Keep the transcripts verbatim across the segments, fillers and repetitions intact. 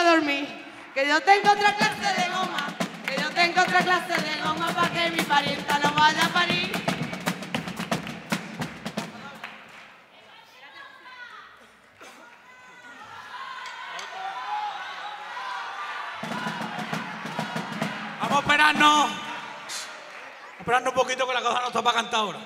dormir. Que yo tengo otra clase de goma, que yo tengo otra clase de goma para que mi parienta no vaya a parir. Vamos a esperarnos, a esperarnos un poquito que la cosa no está para cantar ahora.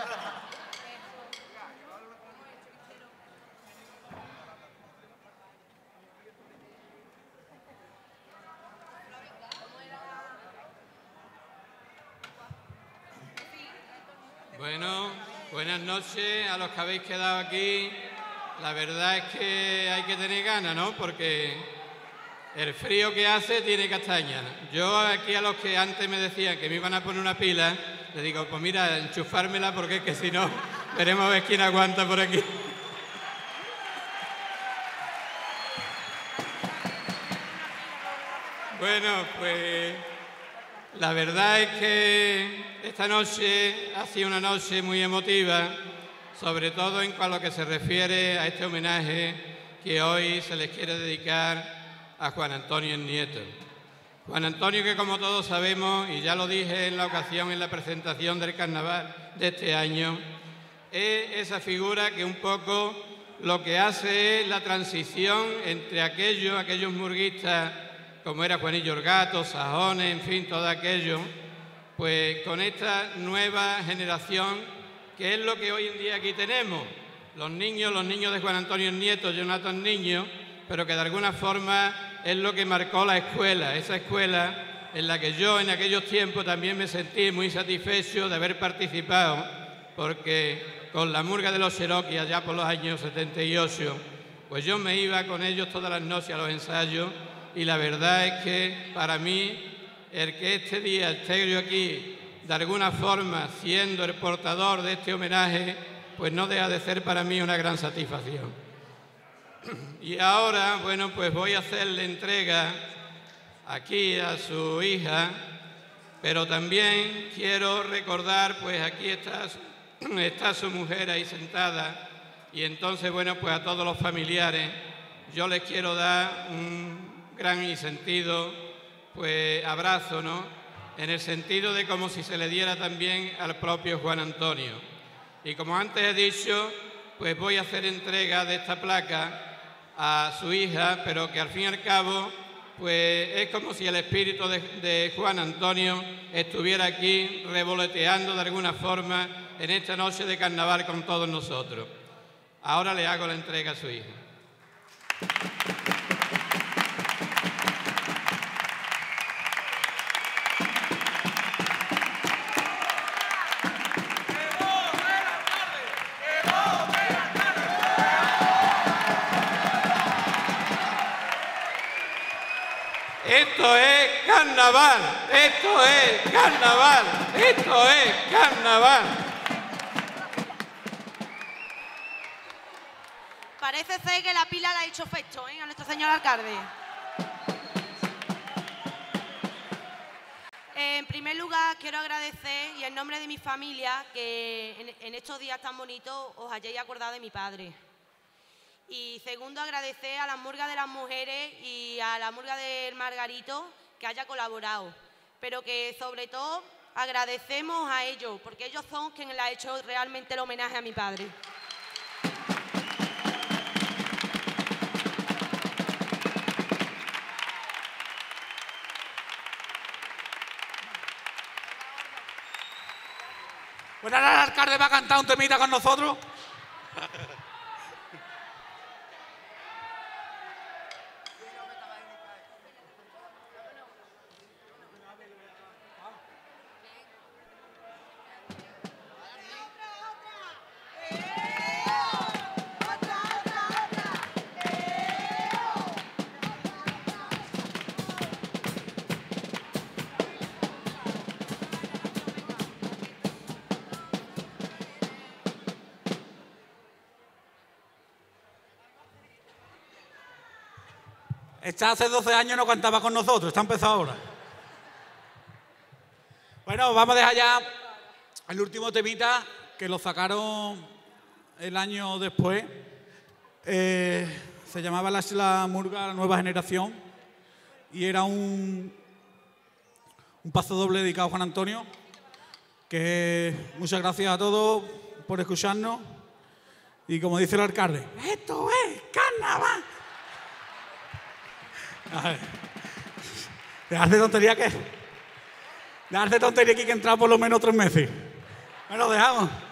Bueno, buenas noches a los que habéis quedado aquí. La verdad es que hay que tener ganas, ¿no? Porque el frío que hace tiene castaña. Yo aquí a los que antes me decían que me iban a poner una pila, les digo, pues mira, enchufármela porque es que si no, veremos a ver quién aguanta por aquí. Bueno, pues la verdad es que esta noche ha sido una noche muy emotiva, sobre todo en cuanto a lo que se refiere a este homenaje que hoy se les quiere dedicar a Juan Antonio Nieto. Juan Antonio, que como todos sabemos, y ya lo dije en la ocasión en la presentación del carnaval de este año, es esa figura que un poco lo que hace es la transición entre aquellos, aquellos murguistas como era Juanillo Orgato, Sajones, en fin, todo aquello, pues con esta nueva generación, que es lo que hoy en día aquí tenemos, los niños, los niños de Juan Antonio Nieto, Jonathan Niño, pero que de alguna forma es lo que marcó la escuela, esa escuela en la que yo en aquellos tiempos también me sentí muy satisfecho de haber participado, porque con la murga de los Cherokee allá por los años setenta y ocho, pues yo me iba con ellos todas las noches a los ensayos. Y la verdad es que para mí, el que este día esté yo aquí, de alguna forma, siendo el portador de este homenaje, pues no deja de ser para mí una gran satisfacción. Y ahora, bueno, pues voy a hacerle entrega aquí a su hija, pero también quiero recordar, pues aquí está, está su mujer ahí sentada, y entonces, bueno, pues a todos los familiares yo les quiero dar un gran y sentido, pues, abrazo, ¿no? En el sentido de como si se le diera también al propio Juan Antonio. Y como antes he dicho, pues voy a hacer entrega de esta placa a su hija, pero que al fin y al cabo, pues es como si el espíritu de, de Juan Antonio estuviera aquí revoloteando de alguna forma en esta noche de carnaval con todos nosotros. Ahora le hago la entrega a su hija. Esto es carnaval, esto es carnaval, esto es carnaval. Parece ser que la pila le ha hecho efecto, ¿eh? A nuestro señor alcalde. En primer lugar, quiero agradecer, y en nombre de mi familia, que en, en estos días tan bonitos os hayáis acordado de mi padre. Y segundo, agradecer a la Murga de las Mujeres y a la Murga del Margarito que haya colaborado. Pero que sobre todo agradecemos a ellos, porque ellos son quienes le han hecho realmente el homenaje a mi padre. Pues ahora el alcalde va a cantar un temita con nosotros. Esta hace doce años no cantaba con nosotros, está empezado ahora. Bueno, vamos a dejar ya el último temita, que lo sacaron el año después. Eh, se llamaba la, la Murga Nueva Generación. y era un, un paso doble dedicado a Juan Antonio, que muchas gracias a todos por escucharnos y como dice el alcalde, ¡esto es carnaval! A ver, dejar de tontería que... Dejar de tontería que hay que entrar por lo menos tres meses. Bueno, dejamos.